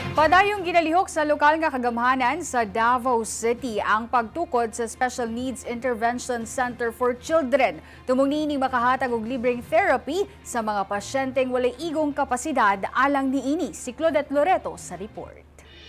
Padayong ginalihok sa lokal nga kagamhanan sa Davao City ang pagtukod sa Special Needs Intervention Center for Children. Tumong niining makahatag og libreng therapy sa mga pasyenteng walay igong kapasidad alang niini. Si Claudette Loreto sa report.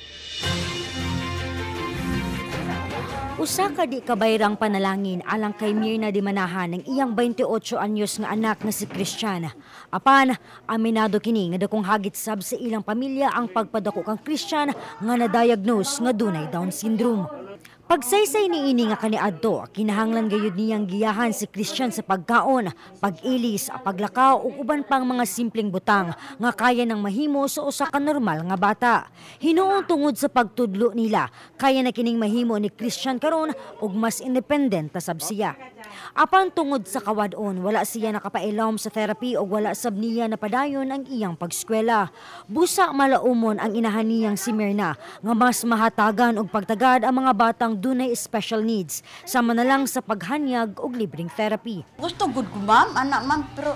Usa ka di kabayrang panalangin alang kay Mirna Di Manahan ng iyang 28 anyos nga anak nga si Christian. Apan, aminado kini nga dakong hagit sab sa ilang pamilya ang pagpadako kang Christian nga na-diagnose nga dunay Down syndrome. Pagsaysay ni ini nga kaniadto, kinahanglan gayud niyang giyahan si Christian sa pagkaon, pag-ilis, paglakaw ug uban pang mga simpleng butang nga kaya nang mahimo sa usa ka normal nga bata. Hinuon tungod sa pagtudlo nila, kaya na kining mahimo ni Christian karon ug mas independent sab siya. Apan tungod sa kawadon, wala siya nakapailom sa therapy ug wala sab niya napadayon ang iyang pagskwela. Busa malaumon ang inahan niyang si Mirna nga mas mahatagan og pagtagad ang mga batang dunay special needs sama na lang sa paghanyag og libreng therapy. Gusto gud ko ma'am, anak ma'am, pero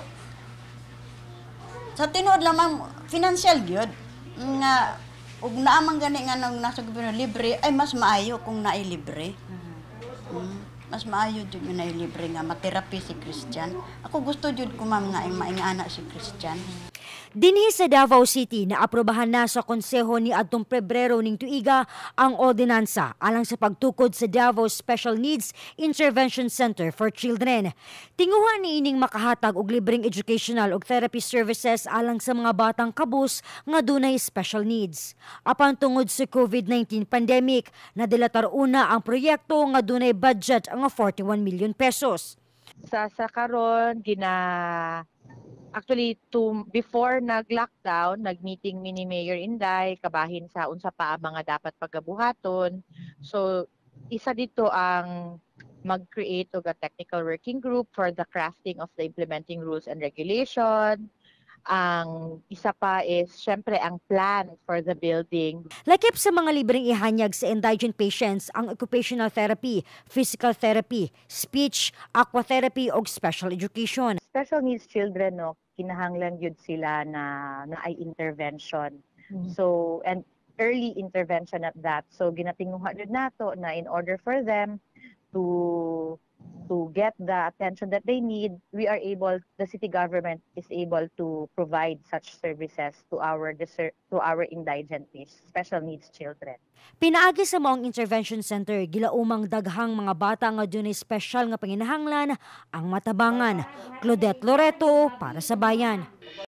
sa tinuod lang ma'am, financial gyud nga ug naa man gani nga nang nasa gobyerno libre ay mas maayo kung naay libre. Mas maayo jud na libre nga materapi si Christian. Ako gusto jud ko ma'am nga maingana si Christian. Dinhi sa Davao City, naaprobahan na sa konseho ni adtong Pebrero ning tuiga ang ordinansa alang sa pagtukod sa Davao Special Needs Intervention Center for Children. Tinguhan ni ining makahatag og libreng educational ug therapy services alang sa mga batang kabus nga dunay special needs. Apan tungod sa COVID-19 pandemic, nadilatar una ang proyekto nga dunay budget nga 41 million pesos. Sa karon actually, before nag-lockdown, nag-meeting ni Mayor Inday, kabahin sa unsa pa ang mga dapat pagabuhaton. So, isa dito ang mag-create og a technical working group for the crafting of the implementing rules and regulation. Ang isa pa is, syempre, ang plan for the building. Lakip sa mga libreng ihanyag sa indigent patients ang occupational therapy, physical therapy, speech, aquatherapy ug special education. Special needs children, no, kinahanglan yun sila na ay intervention. So, and early intervention at that. So, ginatinguha din nato na in order for them to get the attention that they need, the city government is able to provide such services to our indigent special needs children. Pinaagi sa maong intervention center, gilaumang daghang mga bata nga dunay special nga panginahanglan ang matabangan. Claudette Loreto para sa Bayan.